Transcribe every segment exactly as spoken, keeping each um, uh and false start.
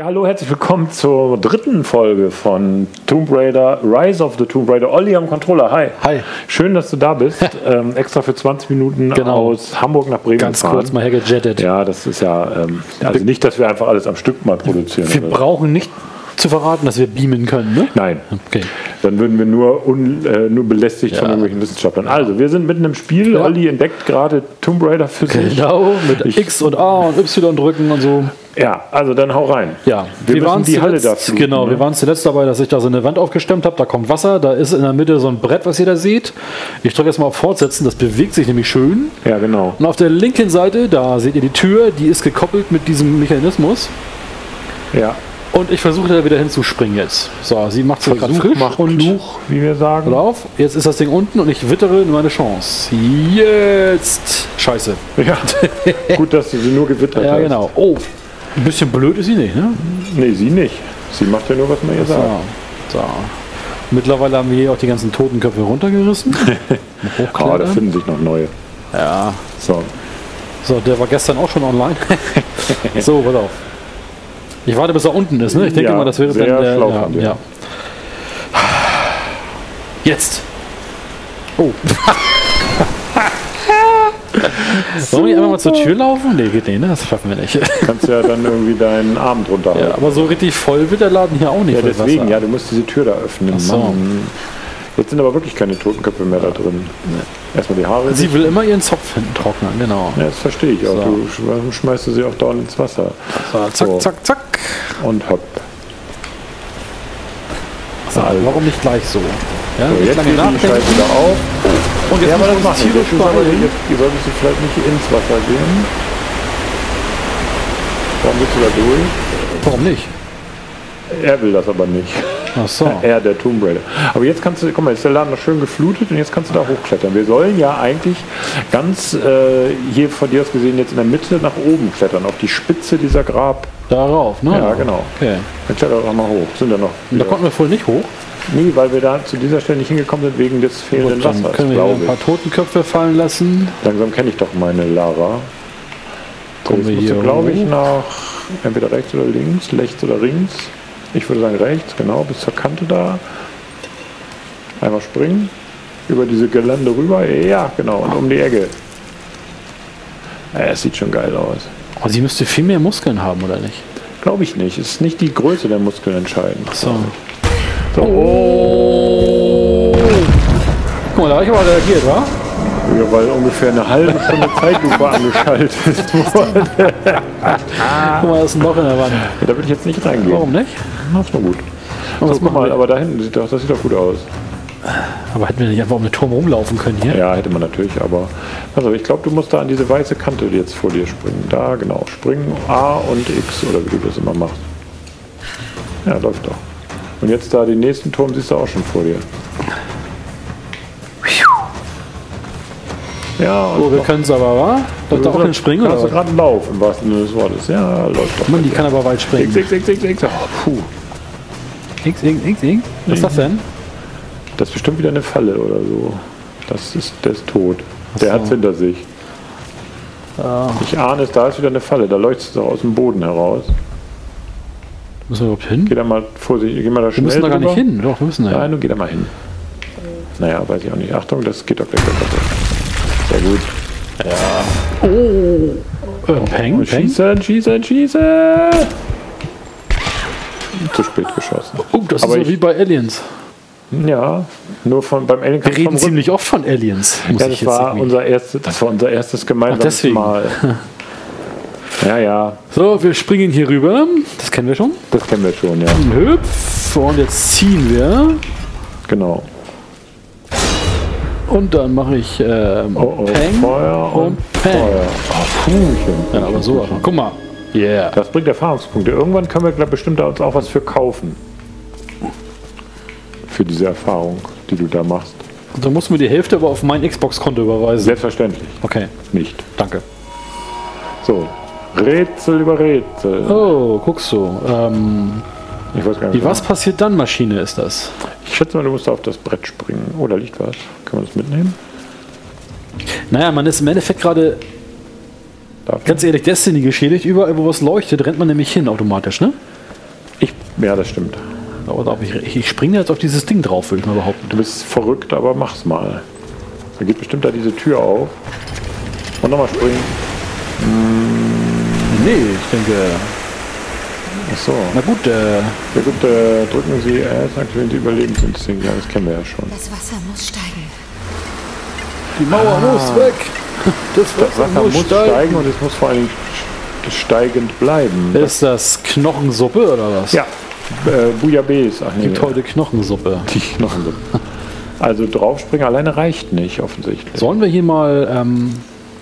Ja, hallo, herzlich willkommen zur dritten Folge von Tomb Raider, Rise of the Tomb Raider. Olli am Controller, hi. Hi. Schön, dass du da bist. ähm, extra für zwanzig Minuten genau. aus Hamburg nach Bremen Ganz gefahren. kurz mal hergejettet. Ja, das ist ja, ähm, also nicht, dass wir einfach alles am Stück mal produzieren. Wir oder? brauchen nicht zu verraten, dass wir beamen können, ne? Nein. Okay. Dann würden wir nur, un, äh, nur belästigt Ja. von irgendwelchen Wissenschaftlern. Also, wir sind mitten im Spiel. Ja. Olli entdeckt gerade Tomb Raider für sich. Genau, mit Ich- X und A und Y drücken und so. Ja, also dann hau rein. Ja, Wir müssen waren die Halle da zuletzt, fluten, genau, ne? wir waren zuletzt dabei, dass ich da so eine Wand aufgestemmt habe, da kommt Wasser, da ist in der Mitte so ein Brett, was ihr da seht. Ich drücke jetzt mal auf Fortsetzen, das bewegt sich nämlich schön. Ja, genau. Und auf der linken Seite, da seht ihr die Tür, die ist gekoppelt mit diesem Mechanismus. Ja. Und ich versuche da wieder hinzuspringen jetzt. So, sie macht sich gerade frisch macht und Fluch, wie wir sagen. Pass auf, jetzt ist das Ding unten und ich wittere meine Chance. Jetzt! Scheiße. Ja, gut, dass du sie nur gewittert Ja, hast. genau. Oh, ein bisschen blöd ist sie nicht, ne? Nee, sie nicht. Sie macht ja nur, was man ihr So, sagt. so. Mittlerweile haben wir hier auch die ganzen Totenköpfe runtergerissen. Mal Ah, da hochklettern. finden sich noch neue. Ja. So. So, der war gestern auch schon online. So, pass auf. Ich warte, bis er unten ist, ne? Ich denke Ja, mal, das wäre sehr dann der. schlau Ja, von dir. ja. Jetzt! Oh. Sollen wir einfach mal zur Tür laufen? Nee, geht nicht, ne? Das schaffen wir nicht. Kannst ja dann irgendwie deinen Arm drunter Ja, halten. aber so richtig voll wird der Laden hier auch nicht. Ja, voll deswegen, Wasser. ja, du musst diese Tür da öffnen. Ach so. Mann. Jetzt sind aber wirklich keine Totenköpfe mehr da drin. Erstmal die Haare. Sie will immer ihren Zopf hinten trocknen, genau. Ja, das verstehe ich auch. So. Du sch- warum schmeißt du sie auch dauernd ins Wasser. So, zack, So. zack, zack. Und hopp. So, warum nicht gleich so? Ja, So, nicht jetzt lange geht die nachdenken. Scheiße da auf. Und jetzt Ja, aber das müssen wir machen die wir. Tiere Jetzt, aber sparen. jetzt, ihr solltest du vielleicht nicht ins Wasser gehen. Warum bist du da durch? Warum nicht? Er will das aber nicht. Ach so. Er, der Tomb Raider. Aber jetzt kannst du, guck mal, jetzt ist der Laden noch schön geflutet und jetzt kannst du da hochklettern. Wir sollen ja eigentlich ganz äh, hier von dir aus gesehen jetzt in der Mitte nach oben klettern, auf die Spitze dieser Grab. Darauf, ne? Ja, genau. Okay. Dann kletter doch mal hoch. Sind ja noch. Und da konnten wir vorhin nicht hoch. Nee, weil wir da zu dieser Stelle nicht hingekommen sind wegen des fehlenden Gut, dann Wassers, können wir hier glaube ein paar ich. Totenköpfe fallen lassen. Langsam kenne ich doch meine Lara. So, Kommen jetzt wir musst du, hier glaube ich, hoch. nach entweder rechts oder links, rechts oder links. Ich würde sagen rechts, genau, bis zur Kante da. Einmal springen. Über diese Gelände rüber. Ja, genau. Und um die Ecke. Ja, es sieht schon geil aus. Oh, sie müsste viel mehr Muskeln haben, oder nicht? Glaube ich nicht. Es ist nicht die Größe der Muskeln entscheidend. So. So. Oh. Guck mal, da habe ich aber reagiert, wa? Ja, weil ungefähr eine halbe Stunde Zeitlupe angeschaltet wurde. Guck mal, da ist ein Loch in der Wand. Da würde ich jetzt nicht reingehen. Warum nicht? Das ist nur gut. Und So, was guck machen mal, wir? aber da hinten sieht doch, das sieht doch gut aus. Aber hätten wir nicht einfach um den Turm rumlaufen können hier? Ja, hätte man natürlich, aber. Also ich glaube, du musst da an diese weiße Kante jetzt vor dir springen. Da, genau. Springen A und X oder wie du das immer machst. Ja, läuft doch. Und jetzt da den nächsten Turm siehst du auch schon vor dir. Ja, und Oh, wir können es aber, wa? Darf da auch hinspringen, Hast oder du was? gerade einen Lauf im wahrsten Sinne des Wortes. Ja, läuft doch. Mann, die kann aber weit X, springen. X, X, X, X. Oh, puh. X, X, X, X. Was ist das denn? Das ist bestimmt wieder eine Falle oder so. Das ist, der ist tot. Der so. hat es hinter sich. Ich ahne es, da ist wieder eine Falle. Da leuchtet es doch aus dem Boden heraus. Müssen wir überhaupt hin? Geh da mal vorsichtig, geh mal da Wir schnell müssen da gar nicht drüber. hin. Doch, wir müssen da hin. Nein, du geh da mal hin. Naja, weiß ich auch nicht. Achtung, das geht doch gleich weiter. Sehr gut. Äh, Peng, Und Peng. schießen, schießen, schießen! Zu spät geschossen. Oh, das Aber ist so ich- wie bei Aliens. Ja, nur von, beim Alien Wir reden ziemlich oft von Aliens. Muss Ja, ich das jetzt war, irgendwie- unser erstes, das war unser erstes gemeinsames deswegen. Mal. Ja, ja, So, wir springen hier rüber. Das kennen wir schon. das kennen wir schon, ja. Hüpf. Und jetzt ziehen wir. Genau. Und dann mache ich ähm, Oh, oh, Peng Feuer und, und Peng. Feuer. Oh, Kuchen. Ja, aber so. Aber. Guck mal. Yeah. Das bringt Erfahrungspunkte. Irgendwann können wir glaub, bestimmt da uns auch was für kaufen. Für diese Erfahrung, die du da machst. Da musst du mir die Hälfte aber auf mein Xbox-Konto überweisen. Selbstverständlich Okay, nicht. danke. So, Rätsel über Rätsel. Oh, guckst du. Ähm, Ich weiß gar nicht. die Was passiert dann Maschine ist das? Ich schätze mal, du musst auf das Brett springen. Oh, da liegt was. Können wir das mitnehmen? Naja, man ist im Endeffekt gerade, Darf ganz ehrlich, Destiny geschädigt. Überall, wo was leuchtet, rennt man nämlich hin automatisch, ne? Ja, das stimmt. Aber darf ich, ich springe jetzt auf dieses Ding drauf, würde ich mal behaupten. Du bist verrückt, aber mach's mal. Da geht bestimmt da diese Tür auf. Und nochmal springen. Nee, ich denke. Achso. Na gut, äh. Ja gut, äh, drücken Sie erst, aktivieren Sie Überlebensinstinkt. Ja, das kennen wir ja schon. Das Wasser muss steigen. Die Mauer Ah. muss weg. Das Wasser, Das Wasser muss steigen und es muss vor allem steigend bleiben. Ist das Knochensuppe oder was? Ja, äh, Bouillabaisse. Ach nee, Gibt heute Knochensuppe. die Knochensuppe. Also draufspringen alleine reicht nicht, offensichtlich. Sollen wir hier mal, ähm,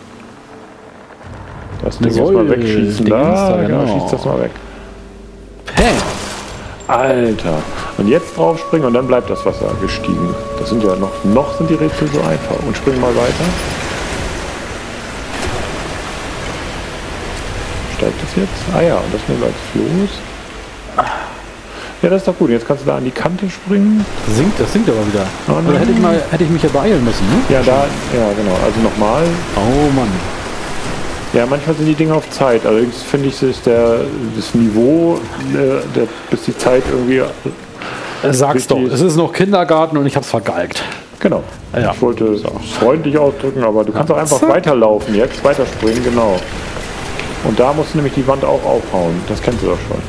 Das Ding eine jetzt mal Säule- wegschießen. Dingens Da, da, genau, genau. schieß das mal weg. hey, Alter. Und jetzt draufspringen und dann bleibt das Wasser gestiegen. Das sind ja noch, noch sind die Rätsel so einfach. Und springen mal weiter. Steigt das jetzt? Ah ja, und das nehmen wir als Floß. Ja, das ist doch gut. Jetzt kannst du da an die Kante springen. sinkt, das sinkt aber wieder. Oh Oder hätte ich, mal, hätte ich mich ja beeilen müssen, ne? Ja, da, ja genau. Also nochmal. Oh Mann. Ja, manchmal sind die Dinge auf Zeit. Allerdings finde ich, ist der, das Niveau, äh, der, bis die Zeit irgendwie... Äh, Sag's doch, Richtig. es ist noch Kindergarten und ich hab's vergeigt. Genau. Ja. Ich wollte es auch freundlich ausdrücken, aber du kannst auch einfach Zack. weiterlaufen jetzt, weiterspringen, genau. Und da musst du nämlich die Wand auch aufhauen. Das kennst du doch schon.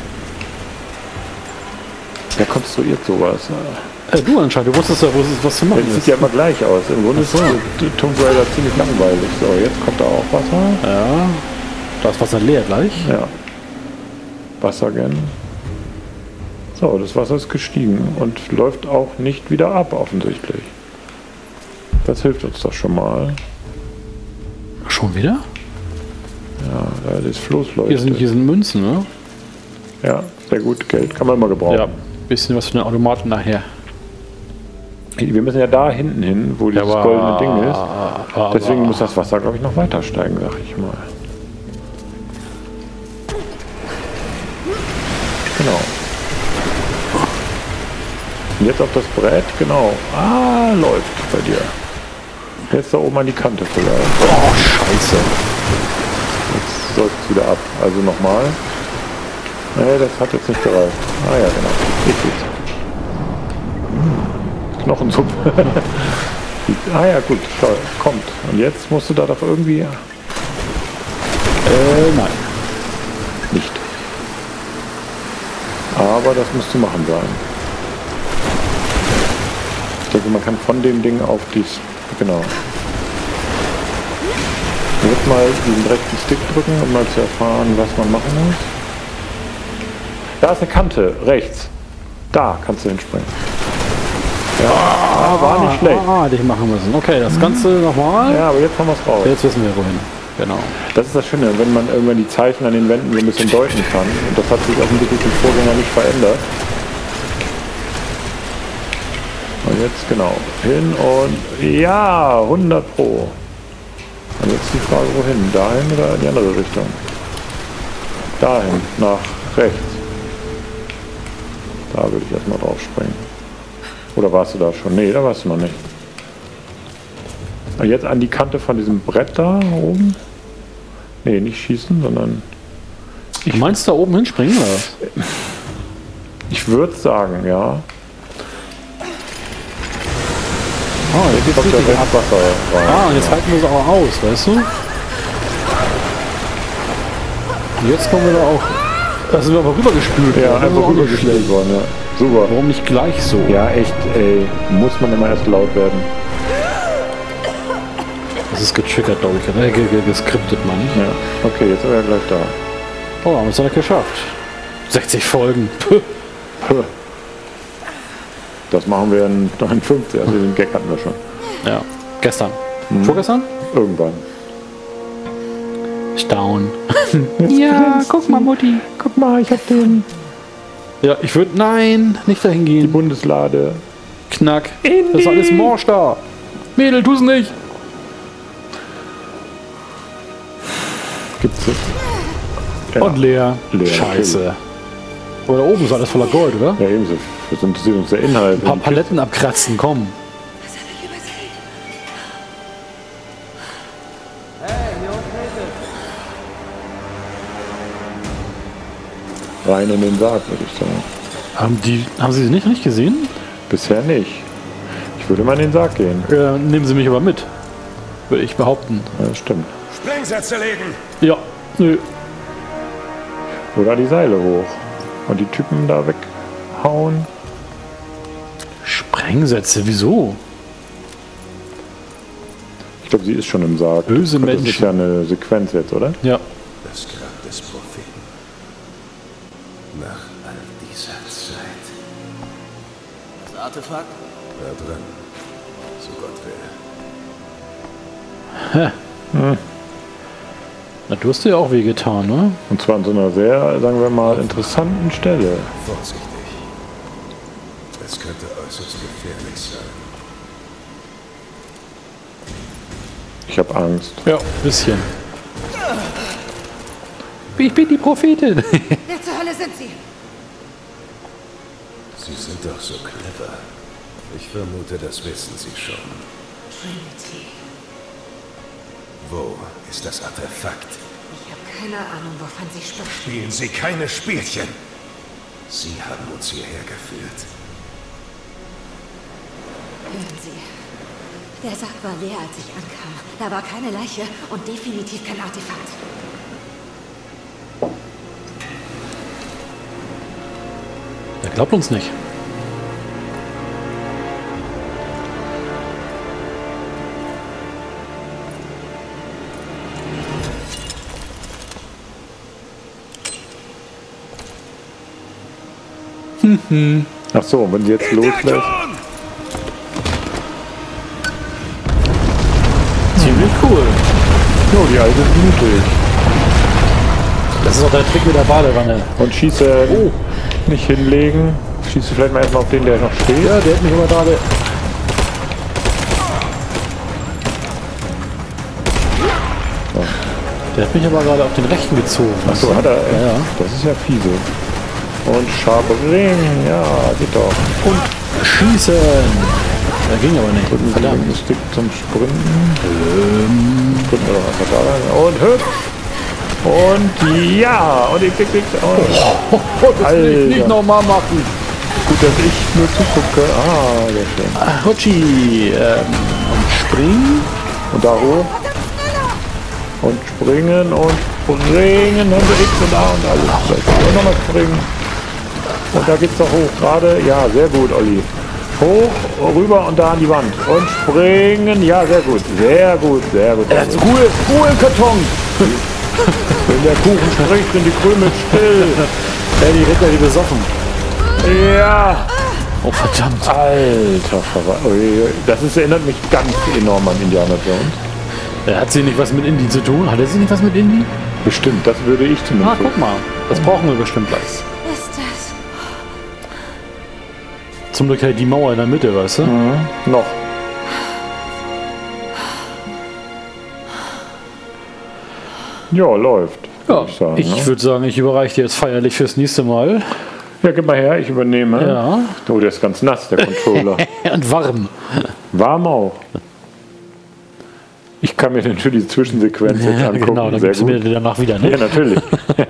Wer konstruiert sowas? Äh, du anscheinend, du wusstest ja, wo es- was zu machen Das sieht ist. ja immer gleich aus. Im Grunde ist äh, Tomb Raider ziemlich langweilig. So, jetzt kommt da auch Wasser. Ja, da ist Wasser leer gleich. Ja. Wassergen. So, das Wasser ist gestiegen und läuft auch nicht wieder ab, offensichtlich. Das hilft uns doch schon mal. Schon wieder? Ja, das Floß Hier sind, leuchtet. hier sind Münzen, ne? Ja, sehr gut. Geld kann man immer gebrauchen. Ja, bisschen was für den Automaten nachher. Wir müssen ja da hinten hin, wo dieses aber- goldene Ding ist. aber- Deswegen muss das Wasser, glaube ich, noch weiter steigen, sag ich mal. Genau. Und jetzt auf das Brett, genau. Ah, läuft bei dir. Jetzt da oben an die Kante vielleicht. Oh, scheiße. Jetzt läuft es wieder ab. Also nochmal. Nee, das hat jetzt nicht gereicht. Ah ja, genau. Richtig. Hm. Knochensuppe. Ah ja, gut. Schau, kommt. Und jetzt musst du da doch irgendwie... Äh, nein. Nicht. Aber das müsste machen sein. Ich denke, man kann von dem Ding auf die... Genau. Jetzt mal diesen rechten Stick drücken, um mal zu erfahren, was man machen muss. Da ist eine Kante, rechts. Da kannst du hinspringen. Ja, war nicht schlecht. Ah, hätte ich machen müssen. Okay, das Ganze nochmal. Ja, aber jetzt haben wir es raus. Jetzt wissen wir wohin. Genau. Das ist das Schöne, wenn man irgendwann die Zeichen an den Wänden so ein bisschen deuten kann. Und das hat sich offensichtlich im Vorgänger nicht verändert. Und jetzt genau hin und ja, hundert Pro. Und jetzt die Frage, wohin? Dahin oder in die andere Richtung? Dahin, nach rechts. Da würde ich erstmal drauf springen. Oder warst du da schon? Nee, da warst du noch nicht. Und jetzt an die Kante von diesem Brett da oben. Nee, nicht schießen, sondern Ich meinst da oben hinspringen oder was? ich würde sagen, ja. Ah, jetzt geht's Kommt ja richtig ab. rechts Wasser rein. Ah, und jetzt halten wir es auch aus, weißt du? Und jetzt kommen wir da auch. Da sind wir aber rübergespült. Ja, worden. Das ist einfach auch nicht rübergeschlägt schlecht. worden, ja. Super. Warum nicht gleich so? Ja, echt, ey. Muss man immer erst laut werden. Das ist getriggert, glaube ich. Äh, ge- ge- geskriptet, meine ich. Ja. Okay, jetzt sind wir ja gleich da. Oh, haben wir es ja geschafft. sechzig Folgen. Puh. Puh. Das machen wir in neunundfünfzig. Also den Gag hatten wir schon. Ja, gestern. Mhm. Vorgestern? Irgendwann. Staun. Ja, guck mal, Mutti. Guck mal, ich hab den. Ja, ich würde. Nein, nicht dahin Die gehen. Bundeslade. Knack. In Das ist die- alles Morsch da. Mädel, tu's nicht. Gibt's jetzt. Ja. Und leer. Leer, Scheiße. Aber da oben ist alles voller Gold, oder? Ja, ebenso. Das interessiert uns der Inhalt. Ein paar Paletten abkratzen, komm. Was habe ich übersehen? Rein in den Sarg, würde ich sagen. Haben, die, haben Sie sie nicht, nicht gesehen? Bisher nicht. Ich würde mal in den Sarg gehen. Äh, nehmen Sie mich aber mit. Würde ich behaupten. Ja, das stimmt. Sprengsätze legen! Ja, nö. Oder die Seile hoch. Und die Typen da weghauen. Sprengsätze, wieso? Ich glaube, sie ist schon im Sarg. Böse Und das Menschen. ist ja eine Sequenz jetzt, oder? Ja. Das Grab des Propheten. Nach all dieser Zeit. Das Artefakt? Da dran. So Gott will. Na, du hast dir ja auch wehgetan, ne? Und zwar an so einer sehr, sagen wir mal, interessanten Stelle. Vorsichtig. Es könnte äußerst gefährlich sein. Ich habe Angst. Ja, ein bisschen. Ich bin die Prophetin. Wer zur Hölle sind Sie? Sie sind doch so clever. Ich vermute, das wissen Sie schon. Trinity. Wo ist das Artefakt? Ich habe keine Ahnung, wovon Sie sprechen. Spielen Sie keine Spielchen. Sie haben uns hierher geführt. Hören Sie. Der Sarg war leer, als ich ankam. Da war keine Leiche und definitiv kein Artefakt. Er glaubt uns nicht. Ach so, wenn sie jetzt loslässt. Ziemlich cool. Jo, die alte ist mutig. Das ist auch der Trick mit der Badewanne. Und schieße oh. nicht hinlegen. Schieße vielleicht mal erstmal auf den, der noch steht. Ja, der hat mich aber gerade... So. Der hat mich aber gerade auf den rechten gezogen. Ach so, hat er. Ja, ja. Das ist ja fiese. Und Schabring, ja, geht doch. Und schießen. Der ging aber nicht. Drücken Sie Verdammt. den Stick zum Sprinten. Ähm. Drücken wir doch einfach da rein. Und hüpf. Und ja. Und ich klick, klick. Und Oh, das will ich nicht nochmal machen. gut, dass ich nur zugucke. Ah, sehr schön. Ah, Hutschi. Ähm, und springen. Und da hoch. Und springen und springen. Und X und A und alles. Und nochmal springen. Und da geht's doch hoch gerade. Ja, sehr gut, Olli. Hoch, rüber und da an die Wand. Und springen. Ja, sehr gut. Sehr gut, sehr gut. Er hat Ruhe, Ruhe im Karton. Wenn der Kuchen spricht, sind die Krümel still. Ja, die Ritter, die besoffen. Ja. Oh, verdammt. Alter Verwandter. Das ist, erinnert mich ganz enorm an Indiana Jones. Er hat sie nicht was mit Indie zu tun? Hat er sie nicht was mit Indie? Bestimmt, das würde ich Ah, zumindest. guck mal. Das brauchen wir bestimmt gleich. Was ist das? Zum Glück halt die Mauer in der Mitte, weißt du? Mhm. Noch. Ja, läuft. Ja, würd ich sagen, ich ne? würde sagen, ich überreiche dir jetzt feierlich fürs nächste Mal. Ja, gib mal her, ich übernehme. Ja. Oh, der ist ganz nass, der Controller. Und warm. Warm auch. Ich kann mir natürlich die Zwischensequenz jetzt Ja, angucken. genau, dann Sehr gibst du mir gut. danach wieder, ne? Ja, natürlich.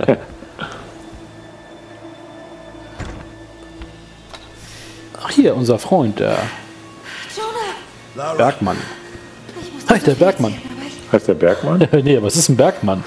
Ach, hier, unser Freund, der Jonah! Bergmann. Ich muss Hi, dir der so viel Bergmann. erzählen, aber ich- Heißt der Bergmann? Nee, aber es ist ein Bergmann.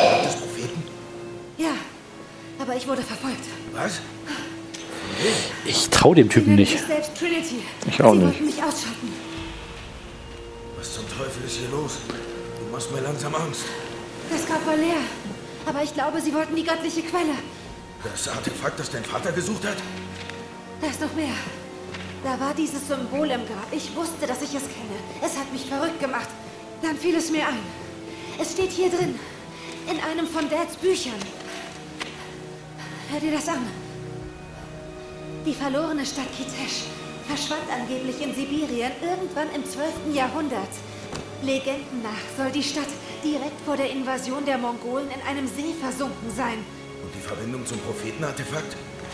Ja, aber ich wurde verfolgt. Was? Ich trau dem Sie Typen nennen nicht. sich selbst Trinity. Ich auch Sie nicht. wollten mich ausschalten. Was zum Teufel ist hier los? Du machst mir langsam Angst. Das Grab war leer. Aber ich glaube, sie wollten die göttliche Quelle. Das Artefakt, das dein Vater gesucht hat? Da ist noch mehr. Da war dieses Symbol im Grab. Ich wusste, dass ich es kenne. Es hat mich verrückt gemacht. Dann fiel es mir ein. Es steht hier drin. In einem von Dads Büchern. Hör dir das an. Die verlorene Stadt Kitesh verschwand angeblich in Sibirien irgendwann im zwölften Jahrhundert. Legenden nach soll die Stadt direkt vor der Invasion der Mongolen in einem See versunken sein. Und die Verbindung zum Prophetenartefakt?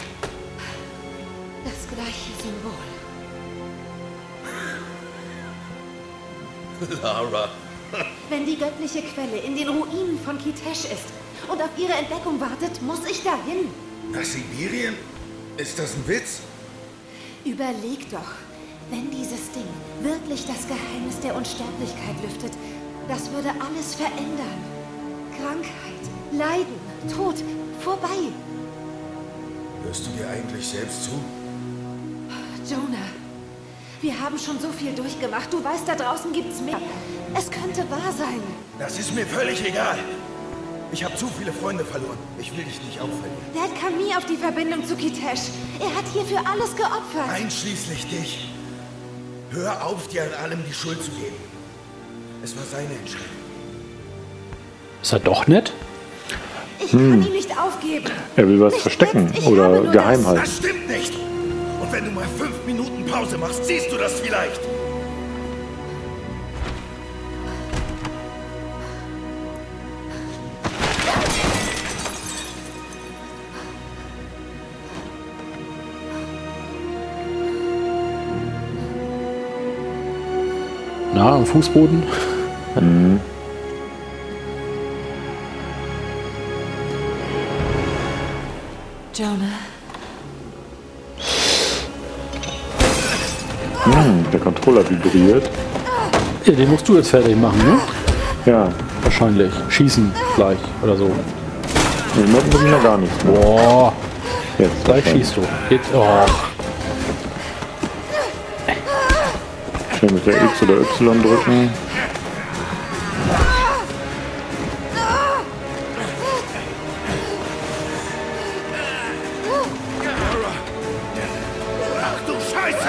Das gleiche Symbol. Lara. Wenn die göttliche Quelle in den Ruinen von Kitesh ist und auf ihre Entdeckung wartet, muss ich dahin. Nach Sibirien? Ist das ein Witz? Überleg doch, wenn dieses Ding wirklich das Geheimnis der Unsterblichkeit lüftet, das würde alles verändern. Krankheit, Leiden, Tod, vorbei. Hörst du dir eigentlich selbst zu? Jonah, wir haben schon so viel durchgemacht. Du weißt, da draußen gibt's mehr. Es könnte wahr sein. Das ist mir völlig egal. Ich habe zu viele Freunde verloren. Ich will dich nicht auch verlieren. Dad kam nie auf die Verbindung zu Kitesh. Er hat hierfür alles geopfert. Einschließlich dich. Hör auf, dir an allem die Schuld zu geben. Es war seine Entscheidung. Ist er doch nett? Ich kann ihn nicht aufgeben. Er will was Nicht verstecken jetzt, ich habe oder nur geheim das. halten. Das stimmt nicht. Und wenn du mal fünf Minuten Pause machst, siehst du das vielleicht. Na, am Fußboden? Mhm. Jonah. Hm, der Controller vibriert. Ja, den musst du jetzt fertig machen, ne? Ja, Wahrscheinlich. Schießen gleich oder so. im Moment muss ich noch gar nichts. Boah, Jetzt gleich schießt du. Geht, oh. Schnell mit der X oder Y drücken. Ach du Scheiße!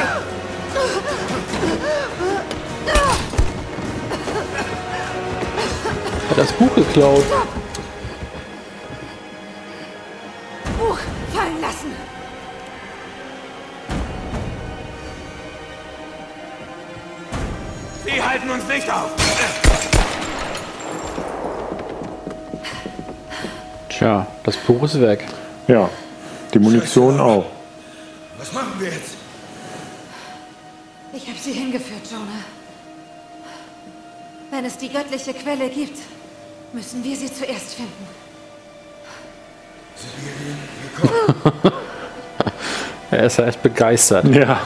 Hat das Buch geklaut. Buch fallen lassen. Sie halten uns nicht auf! Tja, das Buch ist weg. Ja, die Munition auch. Was machen wir jetzt? Ich habe sie hingeführt, Jonah. Wenn es die göttliche Quelle gibt, müssen wir sie zuerst finden. Sibirien, wir kommen. Er ist ja echt begeistert. Ja.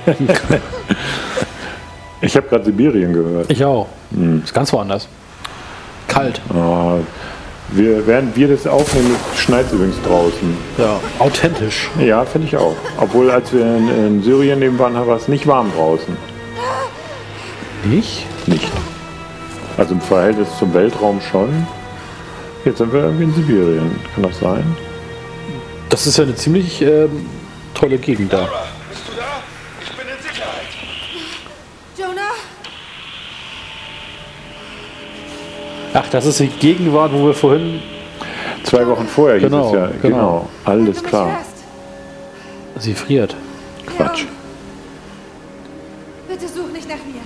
Ich habe gerade Sibirien gehört. Ich auch. Ist ganz woanders. Kalt. Oh, wir, während wir das aufnehmen, schneit es übrigens draußen. Ja, authentisch. Ja, finde ich auch. Obwohl, als wir in, in Syrien neben waren, war es nicht warm draußen. Nicht? Nicht. Also im Verhältnis zum Weltraum schon. Jetzt sind wir irgendwie in Sibirien. Kann das sein? Das ist ja eine ziemlich ähm, tolle Gegend da. Laura, bist du da? Ich bin in Sicherheit. Jonah? Ach, das ist die Gegenwart, wo wir vorhin... Zwei Wochen vorher hieß Genau, es ja. genau. Genau. Wenn Alles du mich klar. hörst. Sie friert. Quatsch. Ja. Bitte such nicht nach mir.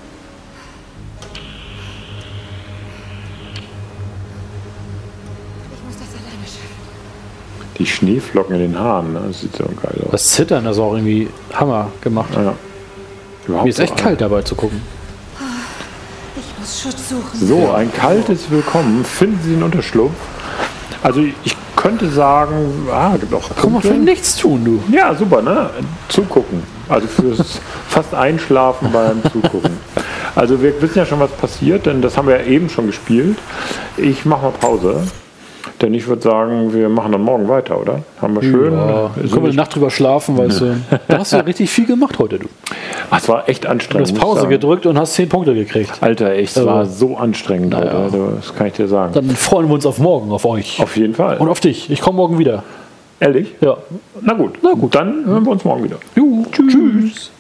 Ich muss das alleine schaffen. Die Schneeflocken in den Haaren, ne? Das sieht so geil aus. Das Zittern ist auch irgendwie Hammer gemacht. Ja. Überhaupt Mir ist echt so kalt dabei zu gucken. Ich muss Schutz suchen. So, ein kaltes Willkommen. Finden Sie den Unterschlupf. Also ich könnte sagen, ah, gibt auch Guck mal, für Punkte. nichts tun, du. Ja, super, ne? Zugucken. Also fürs fast Einschlafen beim Zugucken. Also wir wissen ja schon, was passiert, denn das haben wir ja eben schon gespielt. Ich mache mal Pause, denn ich würde sagen, wir machen dann morgen weiter, oder? Haben wir schön. Ja, Sind können wir wir- eine Nacht drüber schlafen, weißt du. Da hast du ja richtig viel gemacht heute, du. Ach, es war echt Du anstrengend. hast muss ich Pause sagen. gedrückt und hast zehn Punkte gekriegt. Alter, echt, es Also, war so anstrengend naja. heute. Also, das kann ich dir sagen. Dann freuen wir uns auf morgen, auf euch. Auf jeden Fall. Und auf dich. Ich komme morgen wieder. Ehrlich? Ja. Na gut. Na gut, dann hören wir uns morgen wieder. Juhu. Tschüss.